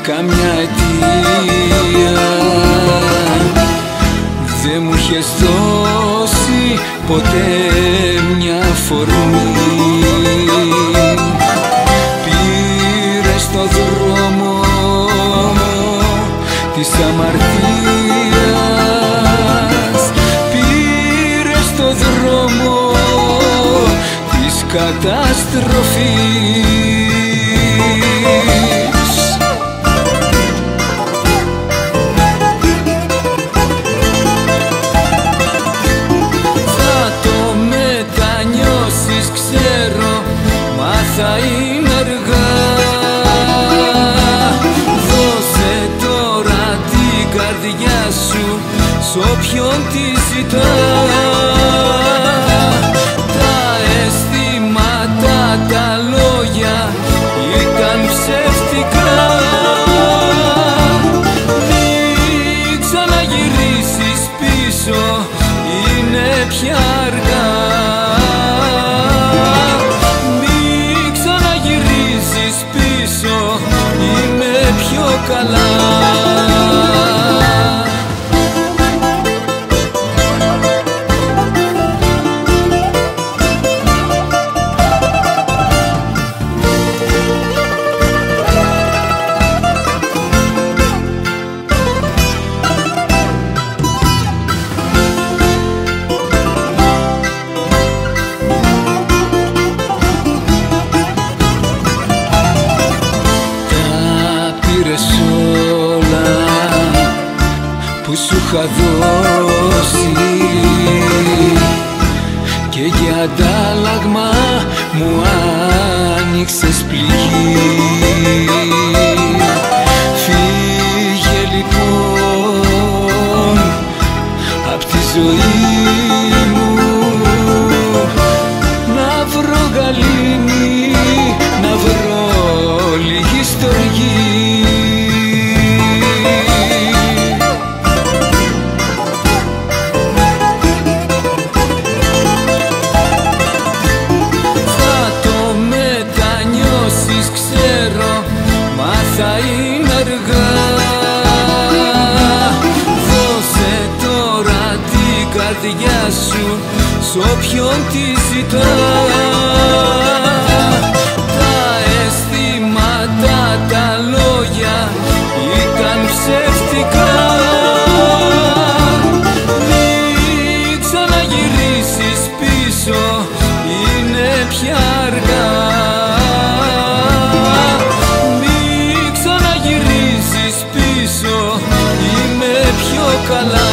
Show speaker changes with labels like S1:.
S1: καμιά αιτία. Δεν μου είχες δώσει ποτέ μια αφορμή. Πήρες το δρόμο της αμαρτίας, πήρες το δρόμο της καταστροφής. Θα είναι αργά, δώσε τώρα την καρδιά σου σ' όποιον τη ζητά. Τα αισθήματα, τα λόγια ήταν ψεύτικα. Μην ξαναγυρίσεις πίσω, είναι πια αργά. Είμαι πιο καλά. Όλα που σου είχα δώσει και για αντάλλαγμα μου άνοιξες πληγή. Φύγε λοιπόν απ' τη ζωή μου, να βρω γαλήνη, να βρω λίγη στοργή. Θα είναι αργά, δώσε τώρα την καρδιά σου σ' όποιον τη ζητά. Τα αισθήματα, τα λόγια ήταν ψεύτικα. Μην ξαναγυρίσεις πίσω, είναι πια αργά. Είμαι πιο καλά.